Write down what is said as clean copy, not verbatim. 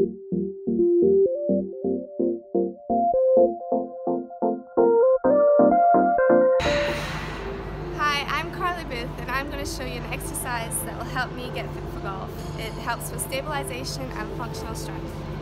Hi, I'm Carly Booth, and I'm going to show you an exercise that will help me get fit for golf. It helps with stabilization and functional strength.